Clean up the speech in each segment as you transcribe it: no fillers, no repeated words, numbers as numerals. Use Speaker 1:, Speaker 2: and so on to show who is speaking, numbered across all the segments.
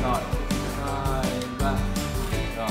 Speaker 1: Rồi, 2, 3. Rồi.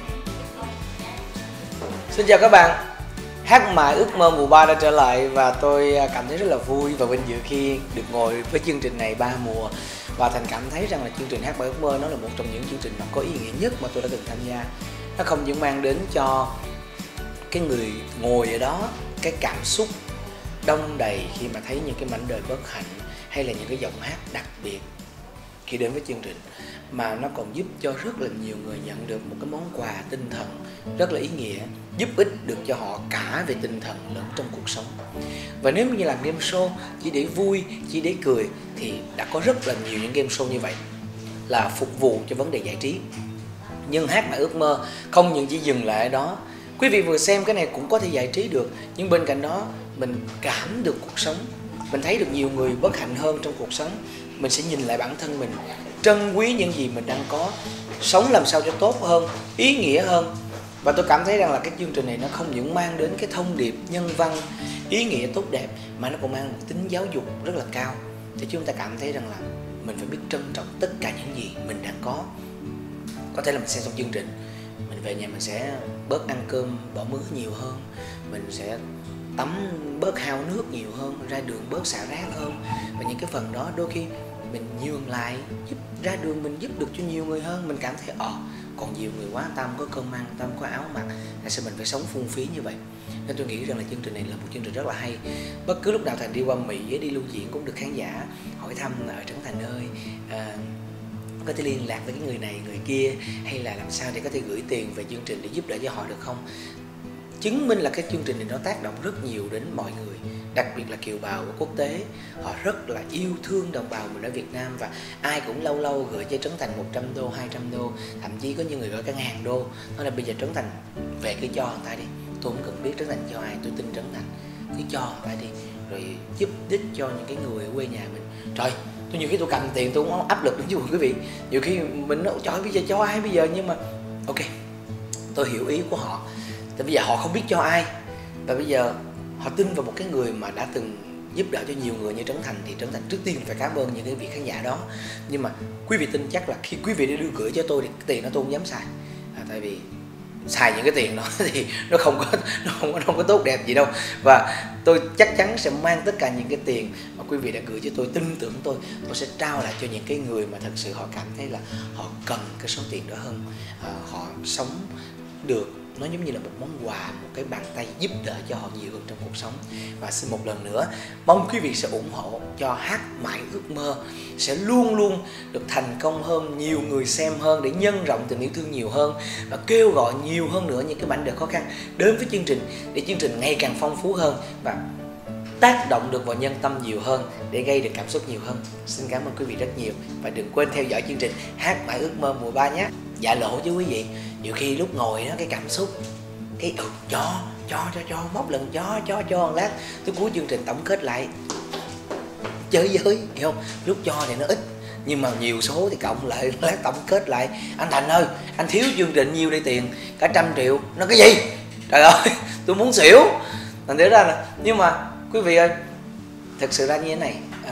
Speaker 2: Xin chào các bạn. Hát mãi ước mơ mùa 3 đã trở lại và tôi cảm thấy rất là vui và vinh dự khi được ngồi với chương trình này 3 mùa. Và Thành cảm thấy rằng là chương trình Hát mãi ước mơ nó là một trong những chương trình mà có ý nghĩa nhất mà tôi đã từng tham gia. Nó không những mang đến cho cái người ngồi ở đó cái cảm xúc đông đầy khi mà thấy những cái mảnh đời bất hạnh hay là những cái giọng hát đặc biệt khi đến với chương trình, mà nó còn giúp cho rất là nhiều người nhận được một cái món quà tinh thần rất là ý nghĩa, giúp ích được cho họ cả về tinh thần lẫn trong cuộc sống. Và nếu như làm game show chỉ để vui, chỉ để cười thì đã có rất là nhiều những game show như vậy là phục vụ cho vấn đề giải trí. Nhưng Hát mãi ước mơ không những chỉ dừng lại ở đó. Quý vị vừa xem cái này cũng có thể giải trí được, nhưng bên cạnh đó mình cảm được cuộc sống, mình thấy được nhiều người bất hạnh hơn trong cuộc sống, mình sẽ nhìn lại bản thân mình, trân quý những gì mình đang có, sống làm sao cho tốt hơn, ý nghĩa hơn. Và tôi cảm thấy rằng là cái chương trình này nó không những mang đến cái thông điệp nhân văn, ý nghĩa tốt đẹp, mà nó còn mang một tính giáo dục rất là cao, để chúng ta cảm thấy rằng là mình phải biết trân trọng tất cả những gì mình đang có. Có thể là mình xem xong chương trình, mình về nhà mình sẽ bớt ăn cơm bỏ mứa nhiều hơn, mình sẽ tắm bớt hao nước nhiều hơn, ra đường bớt xả rác hơn. Và những cái phần đó đôi khi mình nhường lại, giúp ra đường mình giúp được cho nhiều người hơn. Mình cảm thấy còn nhiều người quá, ta không có cơm ăn, ta không có áo mặc, tại sao mình phải sống phung phí như vậy. Nên tôi nghĩ rằng là chương trình này là một chương trình rất là hay. Bất cứ lúc nào Thành đi qua Mỹ đi lưu diễn cũng được khán giả hỏi thăm ở Trấn Thành ơi, có thể liên lạc với cái người này người kia, hay là làm sao để có thể gửi tiền về chương trình để giúp đỡ cho họ được không. Chứng minh là cái chương trình này nó tác động rất nhiều đến mọi người, đặc biệt là kiều bào của quốc tế. Họ rất là yêu thương đồng bào mình ở Việt Nam, và ai cũng lâu lâu gửi cho Trấn Thành 100 đô, 200 đô, thậm chí có những người gửi cả 1000 đô. Nói là bây giờ Trấn Thành về cứ cho người ta đi, tôi không cần biết Trấn Thành cho ai, tôi tin Trấn Thành, cứ cho người ta đi, rồi giúp đích cho những cái người ở quê nhà mình. Trời, tôi nhiều khi tôi cầm tiền tôi cũng áp lực lắm chứ quý vị. Nhiều khi mình nói trời bây giờ cho ai bây giờ, nhưng mà ok, tôi hiểu ý của họ. Tại bây giờ họ không biết cho ai, và bây giờ họ tin vào một cái người mà đã từng giúp đỡ cho nhiều người như Trấn Thành, thì Trấn Thành trước tiên phải cảm ơn những cái vị khán giả đó. Nhưng mà quý vị tin chắc là khi quý vị đi đưa gửi cho tôi thì cái tiền đó tôi không dám xài, tại vì xài những cái tiền đó thì nó không có tốt đẹp gì đâu. Và tôi chắc chắn sẽ mang tất cả những cái tiền mà quý vị đã gửi cho tôi, tin tưởng tôi sẽ trao lại cho những cái người mà thật sự họ cảm thấy là họ cần cái số tiền đó hơn. Họ sống được, nó giống như là một món quà, một cái bàn tay giúp đỡ cho họ nhiều hơn trong cuộc sống. Và xin một lần nữa mong quý vị sẽ ủng hộ cho Hát mãi ước mơ sẽ luôn luôn được thành công hơn, nhiều người xem hơn, để nhân rộng tình yêu thương nhiều hơn, và kêu gọi nhiều hơn nữa những cái mảnh đời khó khăn đến với chương trình, để chương trình ngày càng phong phú hơn và tác động được vào nhân tâm nhiều hơn, để gây được cảm xúc nhiều hơn. Xin cảm ơn quý vị rất nhiều, và đừng quên theo dõi chương trình Hát mãi ước mơ mùa 3 nhé. Dạ lộ chứ quý vị, nhiều khi lúc ngồi đó cái cảm xúc, cái cho móc lần cho lát tới cuối chương trình tổng kết lại chơi giới, hiểu không? Lúc cho thì nó ít, nhưng mà nhiều số thì cộng lại lát tổng kết lại, anh Thành ơi anh thiếu chương trình nhiêu đây tiền, cả 100 triệu. Nó cái gì trời ơi, tôi muốn xỉu. Thành thử ra là, nhưng mà quý vị ơi, thật sự ra như thế này,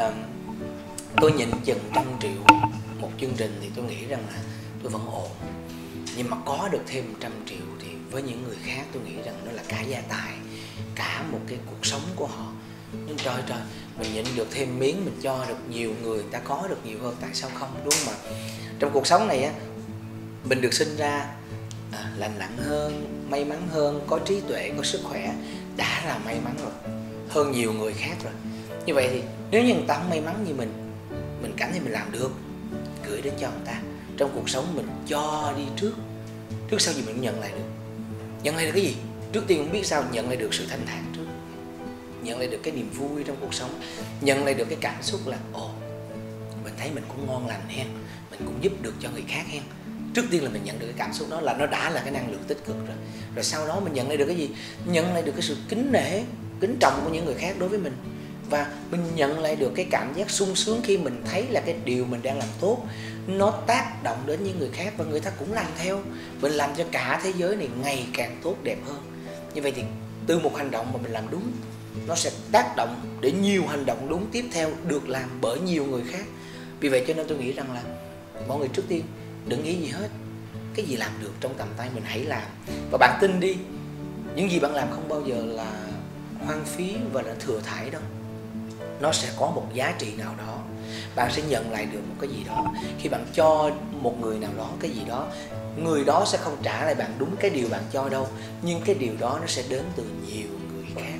Speaker 2: tôi nhìn chừng 100 triệu một chương trình thì tôi nghĩ rằng là tôi vẫn ổn. Nhưng mà có được thêm 100 triệu thì với những người khác tôi nghĩ rằng nó là cả gia tài, cả một cái cuộc sống của họ. Nhưng trời, mình nhận được thêm miếng, mình cho được nhiều người ta có được nhiều hơn, tại sao không, đúng không ạ? Trong cuộc sống này á, mình được sinh ra lành lặn hơn, may mắn hơn, có trí tuệ, có sức khỏe, đã là may mắn rồi, hơn nhiều người khác rồi. Như vậy thì nếu như người ta không may mắn như mình cảm thấy mình làm được, gửi đến cho người ta. Trong cuộc sống mình cho đi trước sau gì mình cũng nhận lại được. Nhận lại được cái gì? Trước tiên không biết sao nhận lại được sự thanh thản trước, nhận lại được cái niềm vui trong cuộc sống, nhận lại được cái cảm xúc là mình thấy mình cũng ngon lành hen, mình cũng giúp được cho người khác hen. Trước tiên là mình nhận được cái cảm xúc đó, là nó đã là cái năng lượng tích cực rồi. Rồi sau đó mình nhận lại được cái gì? Nhận lại được cái sự kính nể, kính trọng của những người khác đối với mình. Và mình nhận lại được cái cảm giác sung sướng khi mình thấy là cái điều mình đang làm tốt nó tác động đến những người khác, và người ta cũng làm theo. Mình làm cho cả thế giới này ngày càng tốt đẹp hơn. Như vậy thì từ một hành động mà mình làm đúng, nó sẽ tác động để nhiều hành động đúng tiếp theo được làm bởi nhiều người khác. Vì vậy cho nên tôi nghĩ rằng là mọi người trước tiên đừng nghĩ gì hết. Cái gì làm được trong tầm tay mình hãy làm. Và bạn tin đi, những gì bạn làm không bao giờ là hoang phí và là thừa thải đâu. Nó sẽ có một giá trị nào đó, bạn sẽ nhận lại được một cái gì đó. Khi bạn cho một người nào đó cái gì đó, người đó sẽ không trả lại bạn đúng cái điều bạn cho đâu, nhưng cái điều đó nó sẽ đến từ nhiều người khác.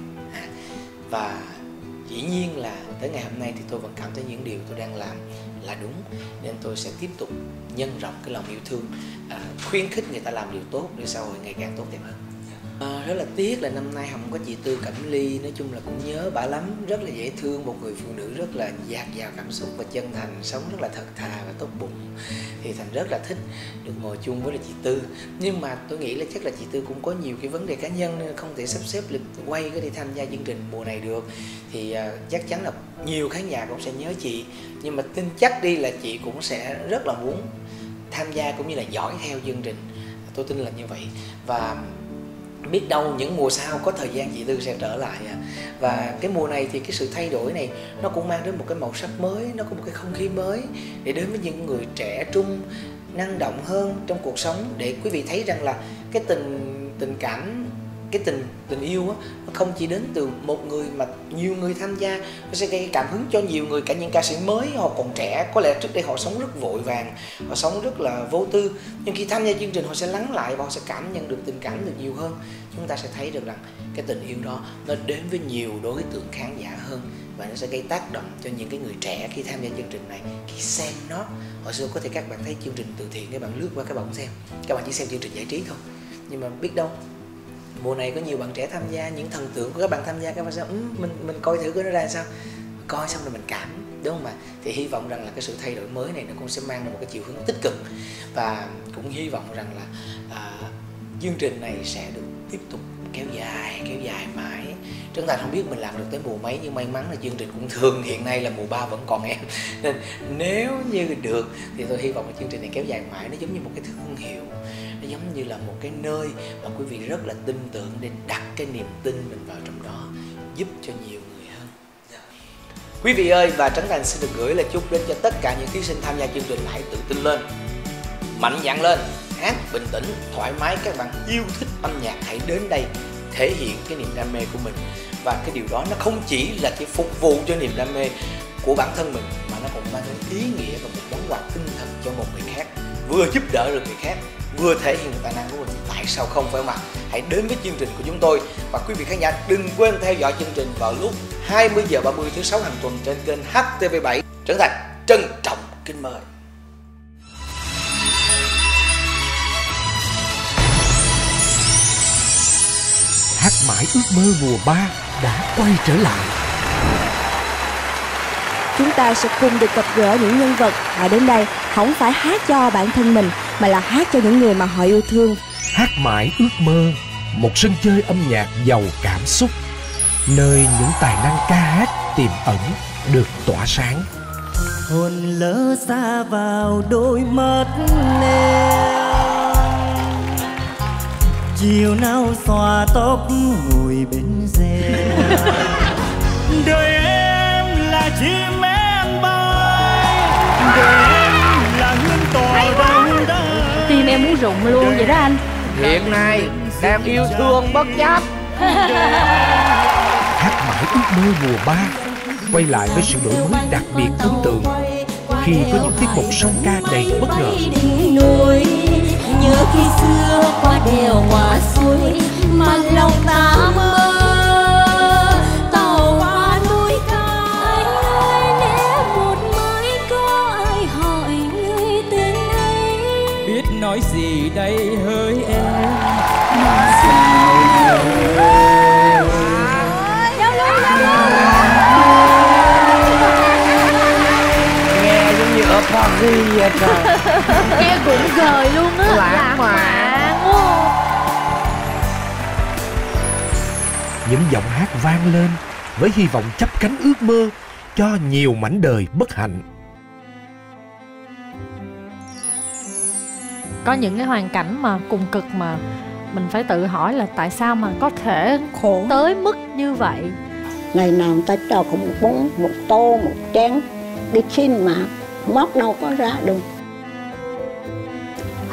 Speaker 2: Và dĩ nhiên là tới ngày hôm nay thì tôi vẫn cảm thấy những điều tôi đang làm là đúng, nên tôi sẽ tiếp tục nhân rộng cái lòng yêu thương, khuyến khích người ta làm điều tốt để xã hội ngày càng tốt đẹp hơn. Rất là tiếc là năm nay không có chị Tư Cẩm Ly. Nói chung là cũng nhớ bà lắm, rất là dễ thương, một người phụ nữ rất là dạt dào cảm xúc và chân thành, sống rất là thật thà và tốt bụng. Thì Thành rất là thích được ngồi chung với chị Tư. Nhưng mà tôi nghĩ là chắc là chị Tư cũng có nhiều cái vấn đề cá nhân nên không thể sắp xếp lịch quay để đi tham gia chương trình mùa này được. Thì chắc chắn là nhiều khán giả cũng sẽ nhớ chị, nhưng mà tin chắc đi là chị cũng sẽ rất là muốn tham gia cũng như là dõi theo chương trình. Tôi tin là như vậy. Và biết đâu những mùa sau có thời gian chị Tư sẽ trở lại. Và cái mùa này thì cái sự thay đổi này nó cũng mang đến một cái màu sắc mới, nó có một cái không khí mới để đến với những người trẻ trung, năng động hơn trong cuộc sống, để quý vị thấy rằng là cái tình cảm, cái tình yêu á, nó không chỉ đến từ một người mà nhiều người tham gia. Nó sẽ gây cảm hứng cho nhiều người, cả những ca sĩ mới họ còn trẻ, có lẽ trước đây họ sống rất vội vàng, họ sống rất là vô tư, nhưng khi tham gia chương trình họ sẽ lắng lại và họ sẽ cảm nhận được tình cảm được nhiều hơn. Chúng ta sẽ thấy được rằng cái tình yêu đó nó đến với nhiều đối tượng khán giả hơn, và nó sẽ gây tác động cho những cái người trẻ khi tham gia chương trình này. Khi xem nó, hồi xưa có thể các bạn thấy chương trình từ thiện, các bạn lướt qua các bạn không xem, các bạn chỉ xem chương trình giải trí thôi. Nhưng mà biết đâu mùa này có nhiều bạn trẻ tham gia, những thần tượng của các bạn tham gia, các bạn sẽ mình coi thử cái nó ra sao, coi xong rồi mình cảm, đúng không ạ? Thì hy vọng rằng là cái sự thay đổi mới này nó cũng sẽ mang lại một cái chiều hướng tích cực, và cũng hy vọng rằng là chương trình này sẽ được tiếp tục kéo dài mãi. Trấn Thành không biết mình làm được tới mùa mấy, nhưng may mắn là chương trình cũng thường hiện nay là mùa 3 vẫn còn em, nên nếu như được thì tôi hy vọng là chương trình này kéo dài mãi. Nó giống như một cái thương hiệu, nó giống như là một cái nơi mà quý vị rất là tin tưởng để đặt cái niềm tin mình vào trong đó, giúp cho nhiều người hơn. Quý vị ơi, và Trấn Thành xin được gửi lời chúc đến cho tất cả những thí sinh tham gia chương trình là hãy tự tin lên, mạnh dạn lên, hát bình tĩnh, thoải mái. Các bạn yêu thích âm nhạc hãy đến đây thể hiện cái niềm đam mê của mình, và cái điều đó nó không chỉ là chỉ phục vụ cho niềm đam mê của bản thân mình, mà nó còn mang đến ý nghĩa và một món quà tinh thần cho một người khác, vừa giúp đỡ được người khác, vừa thể hiện tài năng của mình. Tại sao không, phải không ạ? Hãy đến với chương trình của chúng tôi, và quý vị khán giả đừng quên theo dõi chương trình vào lúc 20h30 thứ 6 hàng tuần trên kênh HTV7. Trấn Thành trân trọng kính mời.
Speaker 3: Hát mãi ước mơ mùa 3 đã quay trở lại.
Speaker 4: Chúng ta sẽ cùng được gặp gỡ những nhân vật họ đến đây không phải hát cho bản thân mình, mà là hát cho những người mà họ yêu thương.
Speaker 3: Hát mãi ước mơ, một sân chơi âm nhạc giàu cảm xúc, nơi những tài năng ca hát tiềm ẩn được tỏa sáng.
Speaker 5: Hồn lỡ xa vào đôi mắt em, chiều nào xòa tóc ngồi bên rèm. Đời em là chim én bay, đời em là hương tỏa đông đá.
Speaker 6: Tim em muốn rụng luôn vậy đó anh.
Speaker 7: Hiện nay đang yêu thương bất chấp.
Speaker 3: Hát mãi ước mơ mùa 3 quay lại với sự đổi mới đặc biệt ấn tượng khi có những tiết mục song ca đầy bất ngờ.
Speaker 8: Núi nhớ khi xưa qua đèo qua suối mà lòng ta mơ tàu qua núi cao. Anh ơi, nếu một mai có ai hỏi người tên ấy,
Speaker 5: Biết nói gì đây hỡi em
Speaker 8: mà sao
Speaker 7: Nghe giống như ở Paris vậy trời.
Speaker 6: Nghe cũng gời luôn á.
Speaker 7: Lãng mạn.
Speaker 3: Những giọng hát vang lên với hy vọng chắp cánh ước mơ cho nhiều mảnh đời bất hạnh.
Speaker 6: Có những cái hoàn cảnh mà cùng cực mà mình phải tự hỏi là tại sao mà có thể khổ tới mức như vậy.
Speaker 9: Ngày nào người ta cho cũng một bún, một tô, một chén đi xin mà móc đâu có ra được.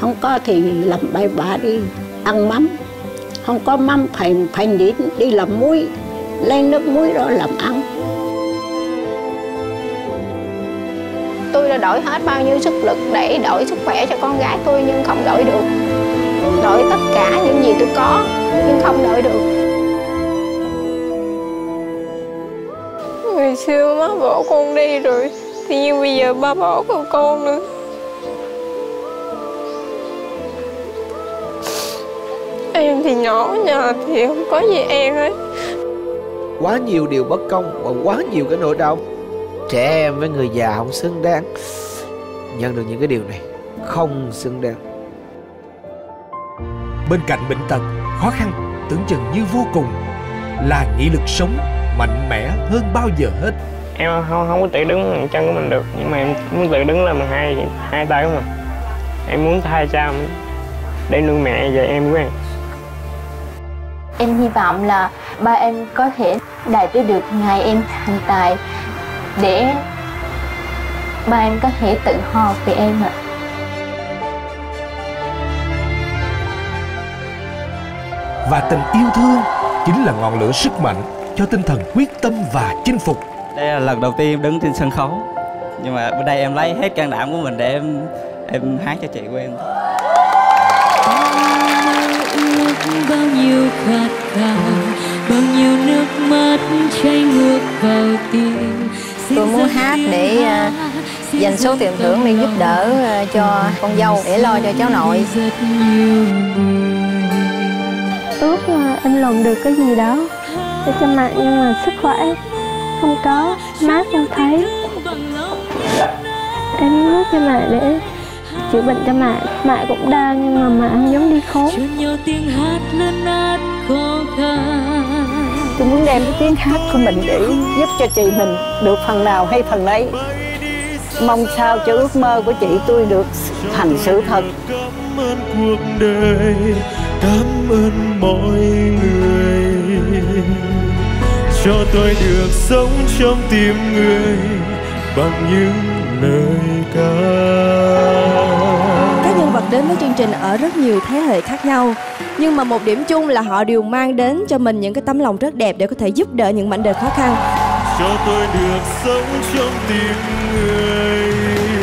Speaker 9: Không có thì làm bậy bạ đi ăn mắm. Không có mắm phải đi làm muối, lấy nước muối đó làm ăn.
Speaker 10: Tôi đã đổi hết bao nhiêu sức lực để đổi sức khỏe cho con gái tôi nhưng không đổi được. Đổi tất cả những gì tôi có nhưng không đổi được. Ngày xưa má bỏ con đi rồi, thì nhưng bây giờ ba bỏ con nữa. Em thì nhỏ nhà thì không có gì em hết.
Speaker 7: Quá nhiều điều bất công và quá nhiều cái nỗi đau. Trẻ em với người già không xứng đáng nhận được những cái điều này, không xứng đáng.
Speaker 3: Bên cạnh bệnh tật, khó khăn tưởng chừng như vô cùng là nghị lực sống mạnh mẽ hơn bao giờ hết.
Speaker 11: Em không có tự đứng bằng chân của mình được, nhưng mà em muốn tự đứng lên bằng hai tay của mình. Em muốn thay cha để nuôi mẹ và em của em.
Speaker 12: Em hy vọng là ba em có thể đạt tới được ngày em thành tài để ba em có thể tự hào về em ạ.
Speaker 3: Và tình yêu thương chính là ngọn lửa sức mạnh cho tinh thần quyết tâm và chinh phục.
Speaker 13: Đây là lần đầu tiên em đứng trên sân khấu, nhưng mà bên đây em lấy hết can đảm của mình để em hát cho chị của em.
Speaker 8: Bao nhiêu khát khao, bao nhiêu nước mắt chảy ngược vào tim.
Speaker 10: Tôi muốn hát để dành số tiền thưởng để giúp đỡ cho con dâu, để lo cho cháu nội.
Speaker 14: Ước là em làm được cái gì đó để cho mẹ, nhưng mà sức khỏe không có, má không thấy. Em ước cho mẹ để chữa bệnh cho mẹ. Mẹ cũng đau nhưng mà mẹ không giống đi khốn.
Speaker 9: Tôi muốn đem cái tiếng hát của mình để giúp cho chị mình được phần nào hay phần ấy. Mong sao cho ước mơ của chị tôi được thành sự thật.
Speaker 5: Cảm ơn cuộc đời, cảm ơn mọi người cho tôi được sống trong tim người bằng những lời ca.
Speaker 4: Các nhân vật đến với chương trình ở rất nhiều thế hệ khác nhau, nhưng mà một điểm chung là họ đều mang đến cho mình những cái tấm lòng rất đẹp để có thể giúp đỡ những mảnh đời khó khăn.
Speaker 5: Cho tôi được sống trong tim người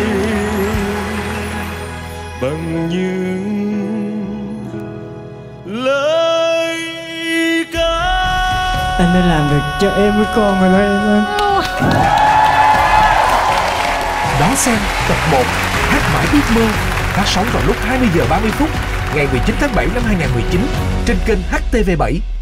Speaker 5: bằng những lời ca.
Speaker 11: Anh đã làm được cho em với con rồi đó em ơi.
Speaker 3: Đón xem tập 1 Hát Mãi Ước Mơ phát sóng vào lúc 20 giờ 30 phút ngày 19 tháng 7 năm 2019 trên kênh HTV7.